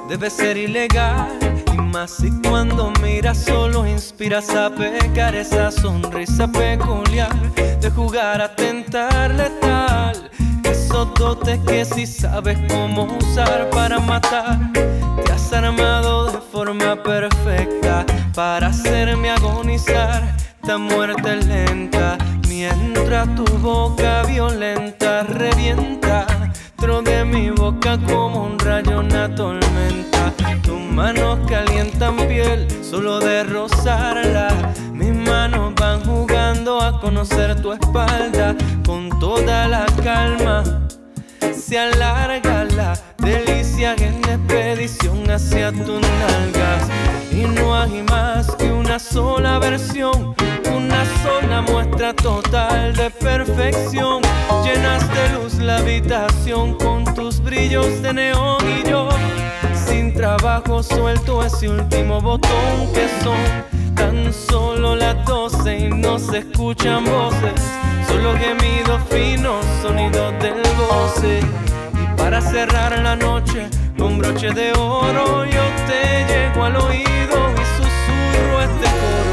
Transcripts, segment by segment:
debe ser ilegal. Y más si cuando miras solo inspiras a pecar. Esa sonrisa peculiar de jugar a tentar letal. Esos dotes que si sabes cómo usar para matar. Te has armado de forma perfecta para hacerme agonizar. Esta muerte lenta, mientras tu boca violenta revienta dentro de mi boca como un rayo, una tormenta. Tus manos calientan piel solo de rozarla. Mis manos van jugando a conocer tu espalda. Con toda la calma se alarga la delicia en expedición hacia tus nalgas. Y no hay más que una sola versión, una sola muestra total de perfección. Llenas de luz la habitación con tus brillos de neón. Y yo sin trabajo suelto ese último botón, que son tan solo las 12 y no se escuchan voces, solo gemidos finos, sonidos del goce. Y para cerrar la noche con broche de oro yo te llego al oído y susurro este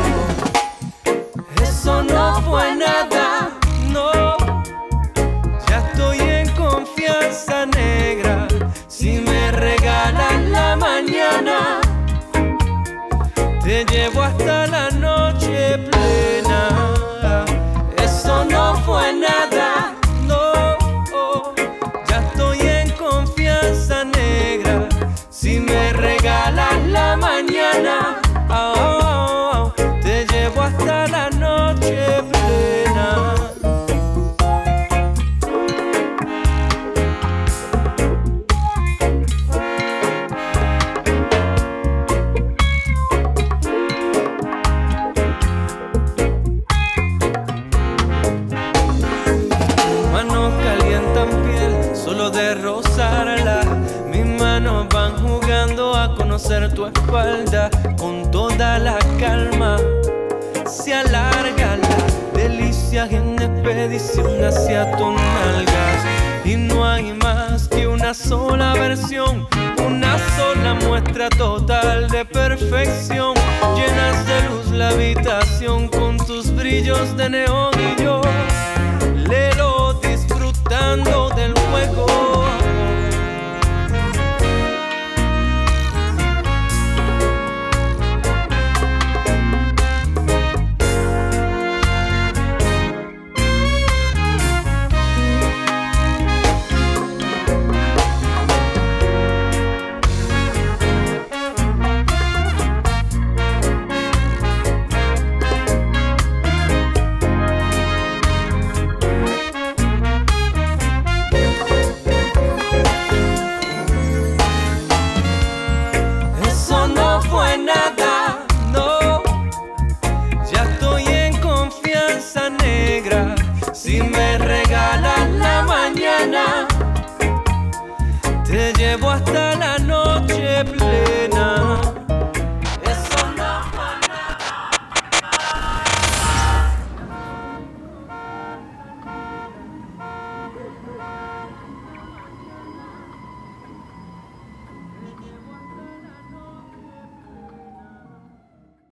coro. Eso no fue nada, no. Ya estoy en confianza negra. Si me regalas la mañana, te llevo hasta la noche plena. Eso no fue nada, no. Ya estoy en confianza negra. Si me regalas la mañana, te llevo hasta la noche plena. Solo de rozarla, mis manos van jugando a conocer tu espalda. Con toda la calma se alarga la delicia en expedición hacia tus nalgas. Y no hay más que una sola versión, una sola muestra total de perfección. Llenas de luz la habitación con tus brillos de neón. Y yo lelo disfrutando del juego. Si me regalas la mañana, te llevo hasta la noche plena.